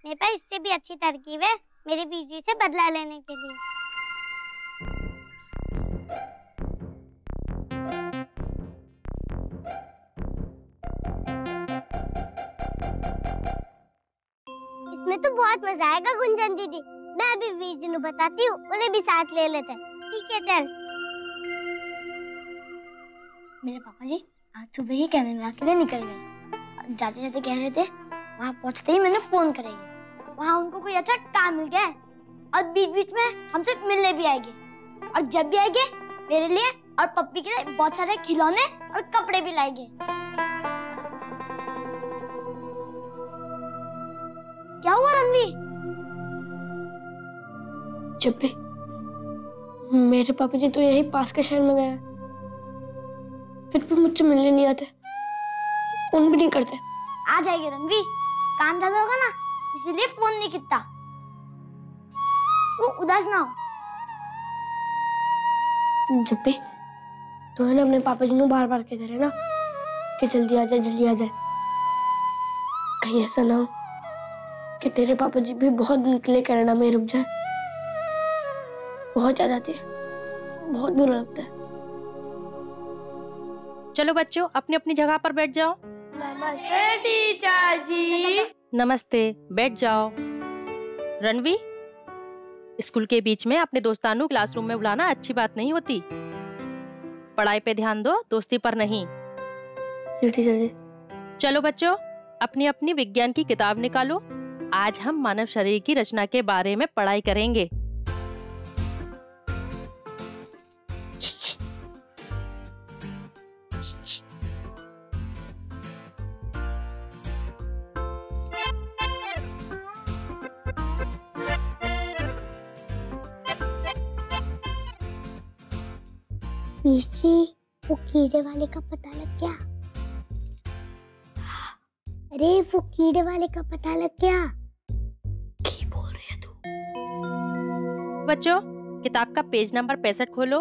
मेरे पास इससे भी अच्छी तरकीब है मेरे बीजी से बदला लेने के लिए। इसमें तो बहुत मजा आएगा गुंजन दीदी। मैं अभी बीजी को बताती हूँ, उन्हें भी साथ ले लेते हैं। ठीक है चल। मेरे पापा जी आज सुबह ही कनाडा के लिए निकल गए। जाते जाते कह रहे थे वहाँ पहुँचते ही मैंने फोन करेंगे। वहाँ उनको कोई अच्छा काम मिल गया है और बीच बीच में हमसे मिलने भी आएंगे। और जब भी आएंगे मेरे लिए और पप्पी के लिए बहुत सारे खिलौने और कपड़े भी लाएंगे। क्या हुआ रणवीर? जब भी मेरे पापा जी तो यही पास के शहर में गए, फिर भी मुझसे मिलने नहीं आते, फोन भी नहीं करते। आ जाएंगे रणवीर, काम ज्यादा होगा ना इसीलिए फोन नहीं कितना। तू उदास ना हो। जब भी तो है ना अपने पापा जी को बार बार कहते रहे ना कि जल्दी आ जाए जल्दी आ जाए। कहीं ऐसा ना हो कि तेरे पापा जी भी बहुत दिन के लिए कनाडा में रुक जाए। बहुत याद आती है, बहुत बुरा लगता है। चलो बच्चों अपनी अपनी जगह पर बैठ जाओ। नमस्ते टीचर जी। नमस्ते, बैठ जाओ। रणवी, स्कूल के बीच में अपने दोस्तानों क्लासरूम में बुलाना अच्छी बात नहीं होती। पढ़ाई पे ध्यान दो, दोस्ती पर नहीं। जी टीचर जी। चलो बच्चों अपनी अपनी विज्ञान की किताब निकालो। आज हम मानव शरीर की रचना के बारे में पढ़ाई करेंगे। वो कीड़े वाले का पता लग गया। अरे वो कीड़े वाले का पता लग गया। क्या बोल रही है तू? बच्चों किताब का पेज नंबर 65 खोलो।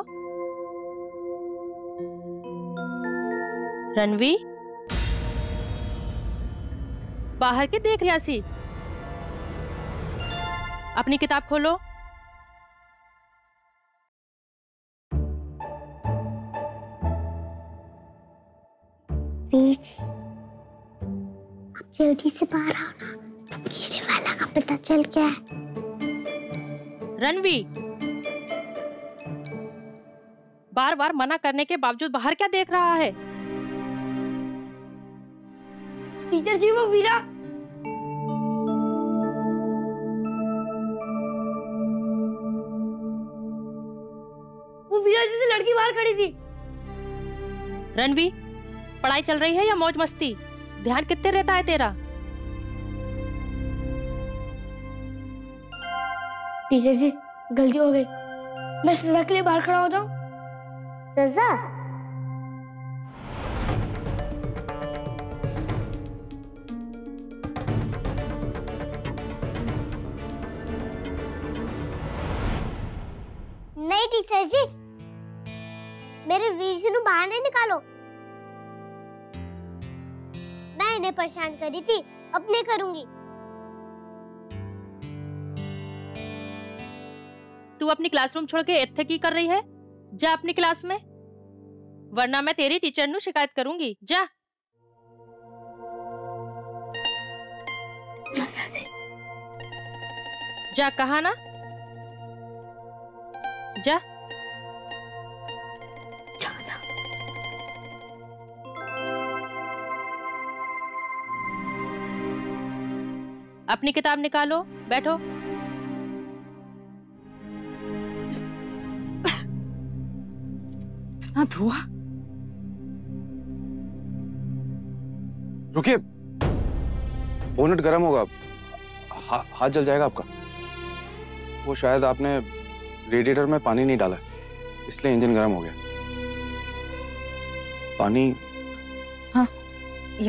रणवी, बाहर के देख रियासी, अपनी किताब खोलो। आप जल्दी से बाहर आओ ना, कीड़े वाला का पता चल गया है। रणवी, बार बार मना करने के बावजूद बाहर क्या देख रहा है? टीचर जी वो वीरा। वो वीरा जैसी लड़की बाहर खड़ी थी। रणवी, पढ़ाई चल रही है या मौज मस्ती? ध्यान कितने रहता है तेरा? टीचर जी गलती हो गई, मैं सजा के लिए बाहर खड़ा हो जाऊं? सजा? नहीं टीचर जी, मेरे वीर को बाहर नहीं निकालो। मैं इन्हें परेशान करी थी, अब नहीं करूंगी। तू अपनी क्लासरूम छोड़ के इत्थे की कर रही है? जा अपनी क्लास में, वरना मैं तेरी टीचर नु शिकायत करूंगी। जा। जा कहा ना, जा। अपनी किताब निकालो, बैठो। इतना धुआं। रुकिए, बोनट गर्म होगा, हाथ जल जाएगा आपका। वो शायद आपने रेडिएटर में पानी नहीं डाला, इसलिए इंजन गर्म हो गया। पानी? हाँ, या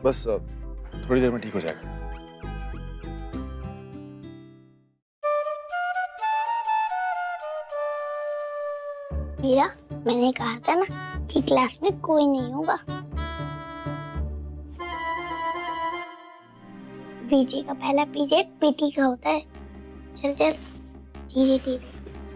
बस थोड़ी देर में ठीक हो जाएगा। भैया, मैंने कहा था ना कि क्लास में कोई नहीं होगा। बीजी का पहला पीरियड पीटी का होता है। चल चल, धीरे धीरे।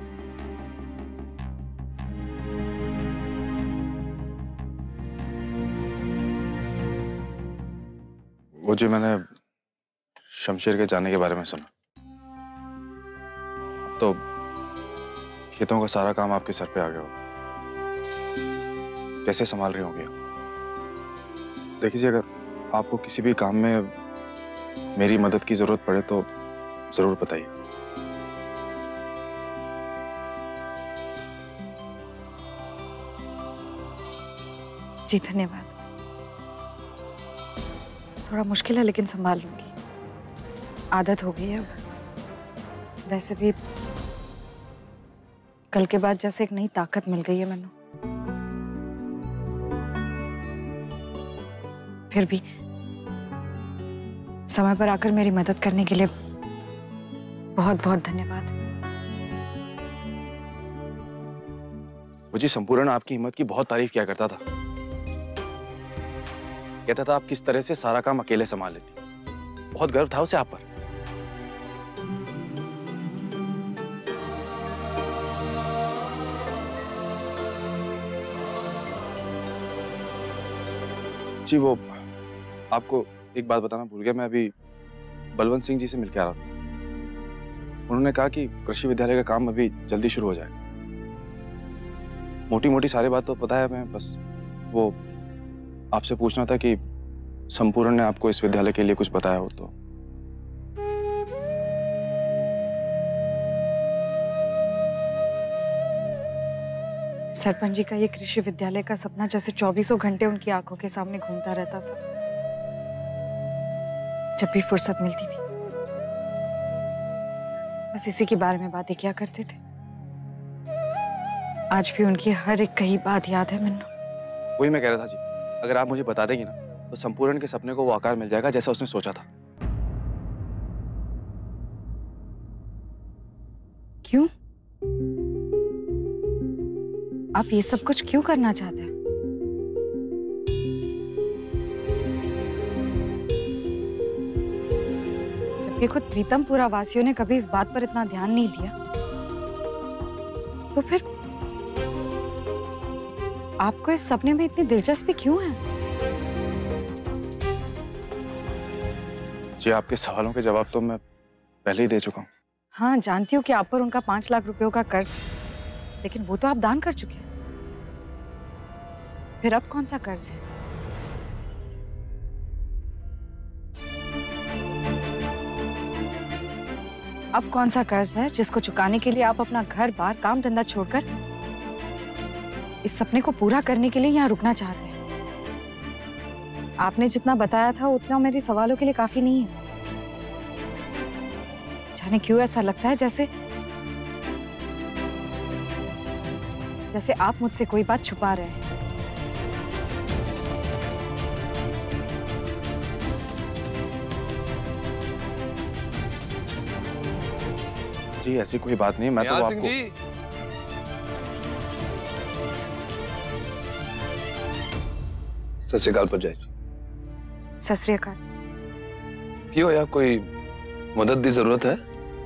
वो जी मैंने शमशेर के जाने के बारे में सुना। तो खेतों का सारा काम आपके सर पे आ गया हो, कैसे संभाल रही होंगी? देखिए, अगर आपको किसी भी काम में मेरी मदद की जरूरत पड़े तो जरूर बताइए। जी धन्यवाद। थोड़ा मुश्किल है लेकिन संभाल लूंगी, आदत हो गई है अब। वैसे भी कल के बाद जैसे एक नई ताकत मिल गई है मैंने। फिर भी समय पर आकर मेरी मदद करने के लिए बहुत बहुत धन्यवाद। मुझे संपूर्ण आपकी हिम्मत की बहुत तारीफ किया करता था। कहता था आप किस तरह से सारा काम अकेले संभाल लेती। बहुत गर्व था उसे आप पर। जी, वो आपको एक बात बताना भूल गया। मैं अभी बलवंत सिंह जी से मिलकर आ रहा था। उन्होंने कहा कि कृषि विद्यालय का काम अभी जल्दी शुरू हो जाएगा। मोटी मोटी सारी बात तो पता है मैं, बस वो आपसे पूछना था कि संपूर्ण ने आपको इस विद्यालय के लिए कुछ बताया हो तो। सरपंच जी का ये कृषि विद्यालय का सपना जैसे 24 घंटे उनकी आंखों के सामने घूमता रहता था जब भी फुर्सत मिलती थी। बस इसी के बारे में बातें किया करते थे। आज भी उनकी हर एक कही बात याद है मैंने। वही मैं कह रहा था जी, अगर आप मुझे बता देंगी ना तो संपूर्ण के सपने को वो आकार मिल जाएगा जैसा उसने सोचा था। क्यों? आप ये सब कुछ क्यों करना चाहते हैं? जबकि खुद प्रीतमपुरा वासियों ने कभी इस बात पर इतना ध्यान नहीं दिया, तो फिर आपको इस सपने में इतनी दिलचस्पी क्यों है? जी, आपके सवालों के जवाब तो मैं पहले ही दे चुका हूँ। हाँ, जानती हूँ कि आप पर उनका 5 लाख रुपयों का कर्ज है, लेकिन वो तो आप दान कर चुके हैं। फिर अब कौन सा कर्ज है? अब कौन सा कर्ज है जिसको चुकाने के लिए आप अपना घर बार काम धंधा छोड़कर इस सपने को पूरा करने के लिए यहाँ रुकना चाहते हैं? आपने जितना बताया था उतना मेरे सवालों के लिए काफी नहीं है। जाने क्यों ऐसा लगता है जैसे आप मुझसे कोई बात छुपा रहे हैं। जी, ऐसी कोई बात नहीं। मैं तो आपको सत श्री अकाल पंचायत। सत श्री अकाल। क्यों यार, कोई मदद की जरूरत है?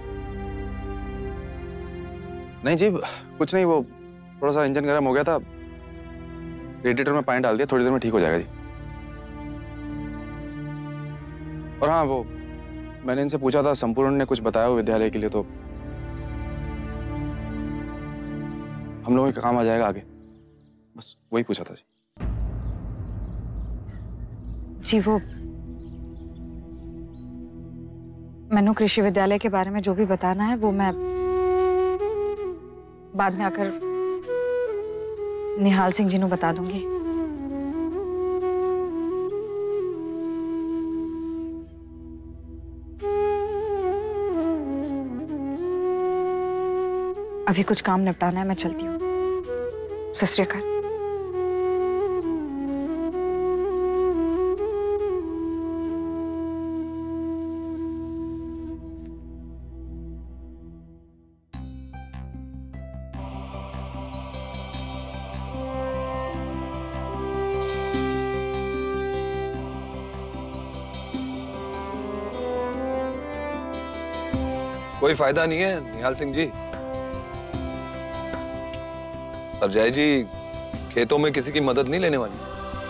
नहीं जी, कुछ नहीं। वो थोड़ा सा इंजन गर्म हो गया था, रेडिएटर में पानी डाल दिया, थोड़ी देर में ठीक हो जाएगा जी। और हाँ, वो मैंने इनसे पूछा था, संपूर्ण ने कुछ बताया हो विद्यालय के लिए, तो हम लोगों के काम आ जाएगा आगे। बस वही पूछा था जी। जी, वो मैंने कृषि विद्यालय के बारे में जो भी बताना है वो मैं बाद में आकर निहाल सिंह जी को बता दूंगी। अभी कुछ काम निपटाना है, मैं चलती हूँ। सत श्री अकाल। कोई फायदा नहीं है निहाल सिंह जी। सरजाई जी खेतों में किसी की मदद नहीं लेने वाली।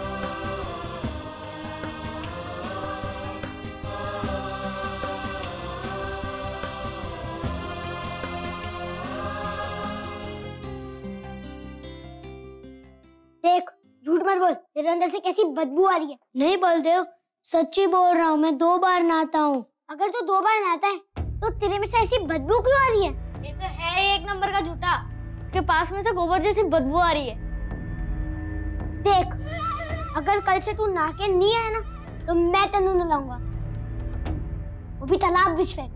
देख, झूठ मत बोल, तेरे अंदर से कैसी बदबू आ रही है। नहीं बोलदेव, सच्ची बोल रहा हूँ, मैं 2 बार नहाता हूँ। अगर तू 2 बार नहाता है तो तेरे में से ऐसी बदबू क्यों आ रही है? ये तो है 1 नंबर का झूठा। इसके पास में तो गोबर जैसी बदबू आ रही है। देख, अगर कल से तू नहा के नहीं आया ना तो मैं तेनू नहलाऊंगा, वो भी तालाब विच फेंक।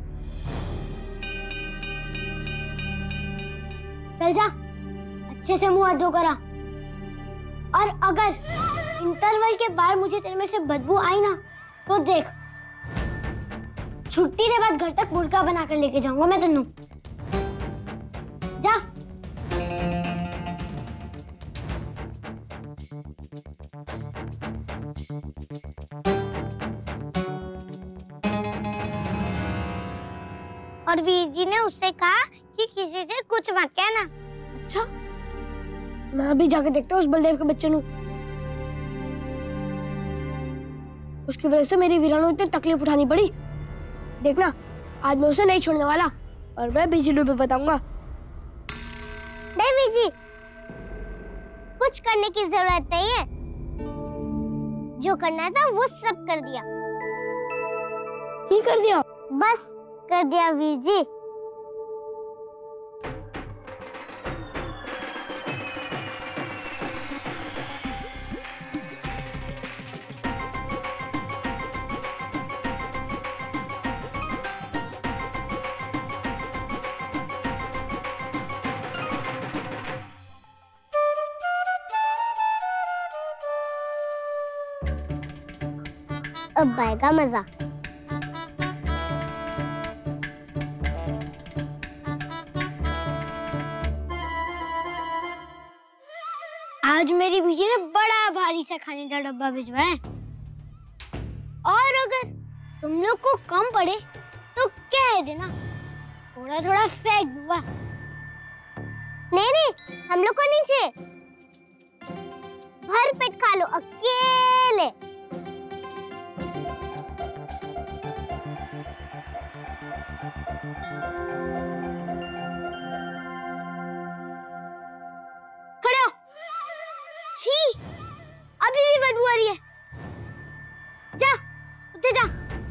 चल जा, अच्छे से मुंह हाथ धो करा। और अगर इंटरवल के बाद मुझे तेरे में से बदबू आई ना तो देख, छुट्टी के बाद घर तक मुर्गा बनाकर लेके जाऊंगा मैं तेनू। जा। और वीर जी ने उससे कहा कि किसी से कुछ मत कहना। अच्छा, मैं अभी जाके देखता हूँ उस बलदेव के बच्चे नू। उसकी वजह से मेरी वीरा को इतनी तकलीफ उठानी पड़ी। देखना, आज मैं उसे नहीं छोड़ने वाला और मैं बिजली पे बताऊंगा। नहीं बीजी, कुछ करने की जरूरत नहीं है। जो करना था वो सब कर दिया। कर दिया? बस कर दिया वीर जी। अब आएगा मजा। आज मेरी बीजी ने बड़ा भारी सा खाने का डब्बा भिजवाया है। और अगर तुम लोग को कम पड़े तो कह देना, थोड़ा थोड़ा फेंक दूंगा। नहीं नहीं, हम लोग को नीचे भर पेट खा लो अकेले। खड़े हो। छी, अभी भी बदबू आ रही है। जा, उठे जा।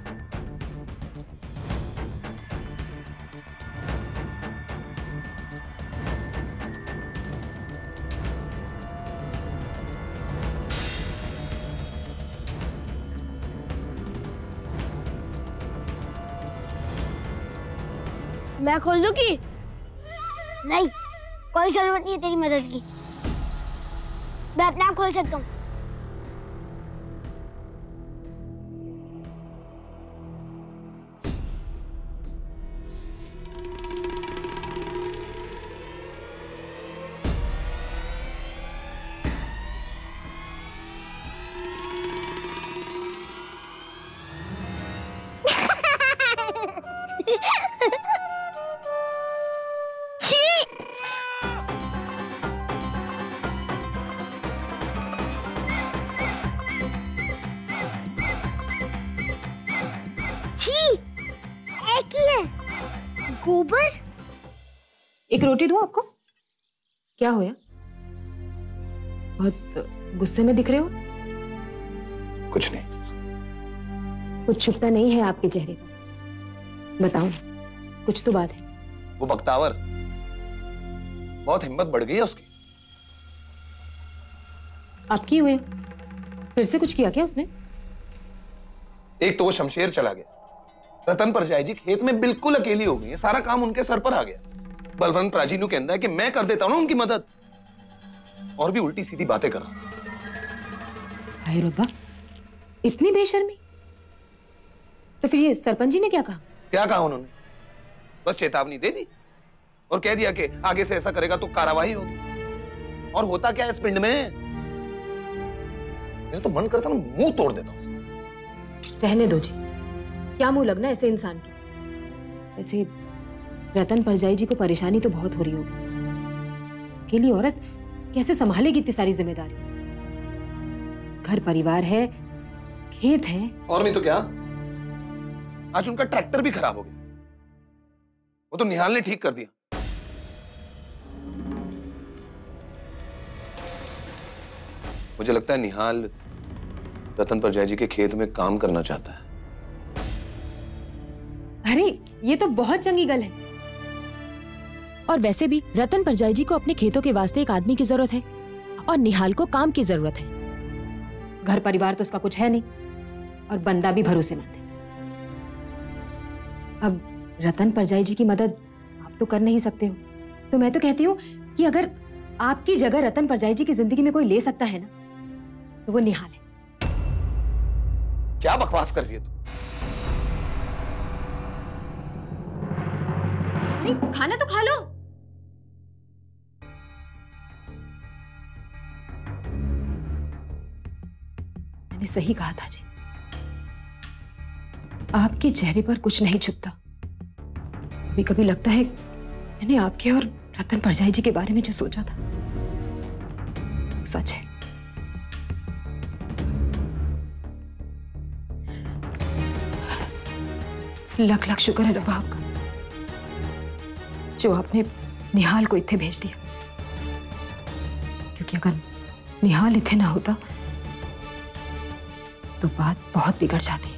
मैं खोल दूं की? नहीं, कोई जरूरत नहीं है तेरी मदद की। मैं अपने आप खोल सकता हूँ। गोबर। एक रोटी दूं आपको? क्या होया? बहुत गुस्से में दिख रहे हो। कुछ नहीं। कुछ छुपता नहीं है आपके चेहरे पर। बताओ, कुछ तो बात है। वो बख्तावर, बहुत हिम्मत बढ़ गई है उसकी। आप किए हुए? फिर से कुछ किया क्या उसने? एक तो वो शमशेर चला गया, रतन परजाई जी खेत में बिल्कुल अकेली हो गई है, सारा काम उनके सर पर आ गया। बलवंत राजी नु कहता है कि मैं कर देता हूं ना उनकी मदद, और भी उल्टी सीधी बातें कर रहा। हाय रब्बा, इतनी बेशर्मी। तो फिर ये सरपंच जी ने क्या कहा? क्या कहा उन्होंने? बस चेतावनी दे दी और कह दिया कि आगे से ऐसा करेगा तो कार्रवाई होगी। और होता क्या है इस पिंड में, मेरा तो मन करता ना मुंह तोड़ देता उससे। रहने दो जी, क्या मुंह लगना ऐसे इंसान की। वैसे रतन परजाई जी को परेशानी तो बहुत हो रही होगी। अकेली औरत कैसे संभालेगी इतनी सारी जिम्मेदारी? घर परिवार है, खेत है। और नहीं तो क्या, आज उनका ट्रैक्टर भी खराब हो गया, वो तो निहाल ने ठीक कर दिया। मुझे लगता है निहाल रतन परजाई जी के खेत में काम करना चाहता है। अरे ये तो बहुत चंगी गल है। और वैसे भी रतन परजाई जी को अपने खेतों के वास्ते एक आदमी की जरूरत है और निहाल को काम की जरूरत है। घर परिवार तो उसका कुछ है नहीं और बंदा भी भरोसेमंद है। अब रतन परजाई जी की मदद आप तो कर नहीं सकते हो, तो मैं तो कहती हूँ कि अगर आपकी जगह रतन परजाई जी की जिंदगी में कोई ले सकता है ना, तो वो निहाल है। क्या बकवास कर रही है तू? अरे खाना तो खा लो। मैंने सही कहा था जी, आपके चेहरे पर कुछ नहीं छुपता। कभी कभी लगता है मैंने आपके और रतन परजाई जी के बारे में जो सोचा था वो सच है। लख लख शुक्र है रब्बा आपका जो आपने निहाल को इत्थे भेज दिया, क्योंकि अगर निहाल इत्थे ना होता तो बात बहुत बिगड़ जाती।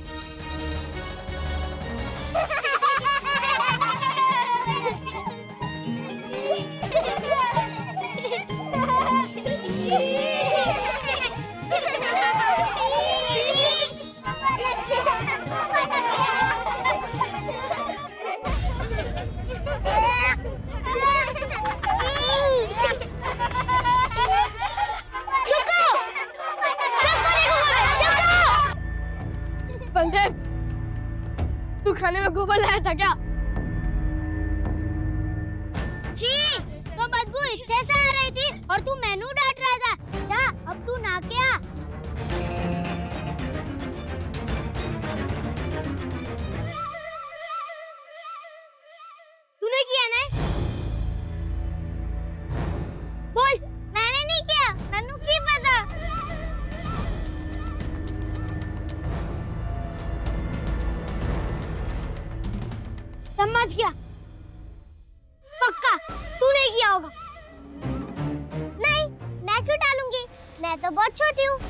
तू खाने में गोबर लाया था क्या? छी, तो बदबू इतने से आ रही थी और तू मेनू डांट रहा था। जा, अब तू ना क्या? तूने किया ना? बोल, मैंने नहीं किया। मेनू की पता? समझ गया, पक्का तूने किया होगा। नहीं, मैं क्यों डालूंगी? मैं तो बहुत छोटी हूँ।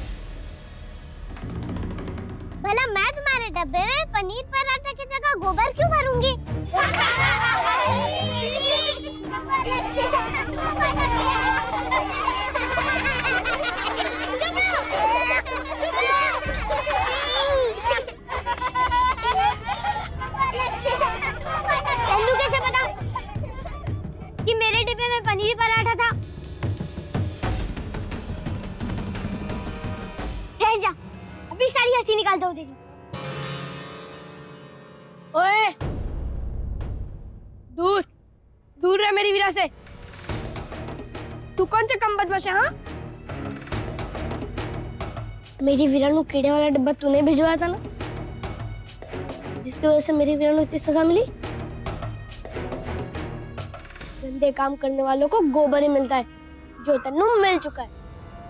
भला मैं तुम्हारे डब्बे में पनीर पराठा की जगह गोबर क्यों भरूंगी? कैसे पता कि मेरे डिब्बे में पनीर पराठा था? ठहर जा, अभी सारी हंसी निकाल दो तेरी। ओए, दूर दूर रह मेरी वीरा से। तू कौन सा कम बदमाश है? हाँ, मेरी वीरा नु कीड़े वाला डिब्बा तूने भिजवाया था ना, जिसकी वजह से मेरी वीरा नु इतनी सजा मिली। गंदे काम करने वालों को गोबर ही मिलता है, जो तन्नू मिल चुका है।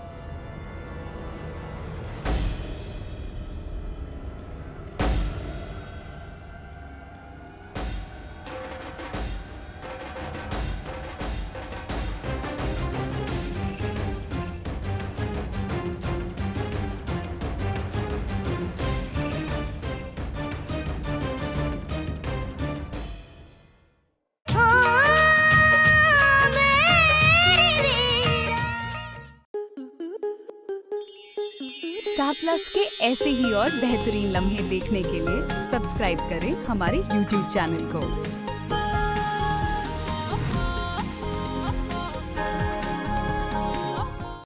स्टार प्लस के ऐसे ही और बेहतरीन लम्हे देखने के लिए सब्सक्राइब करें हमारे YouTube चैनल को।